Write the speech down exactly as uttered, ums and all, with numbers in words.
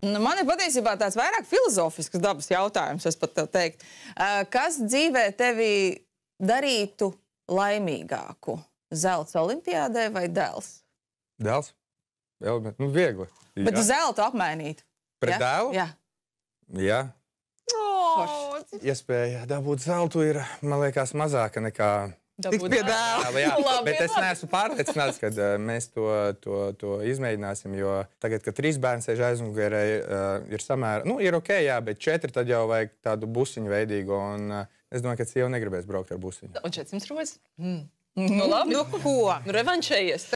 Nu, man ir patiesībā tāds vairāk filozofisks dabas jautājums, es pat tev teiktu. Kas dzīvē tevi darītu laimīgāku? Zelts olimpiādē vai dēls? Dēls? Vēl, bet, nu, viegli. Bet tu zeltu apmainītu? Pret ja? dēlu? Jā. Jā. Oh, Iespēja dabūt zeltu ir, man liekas, mazāka nekā... Tiks pie dēla. Jā, Labi, bet es labi. neesmu pārliecināts, ka uh, mēs to, to, to izmēģināsim, jo tagad, kad trīs bērni sēž aizmugurē, uh, ir samērā, nu, ir ok, jā, bet četri tad jau vajag tādu busiņu veidīgu, un uh, es domāju, ka sieva negribēs braukt ar busiņu. Un četrsimt rozi? Mm. Nu, labi. Nu, ko? Nu, revanšējies.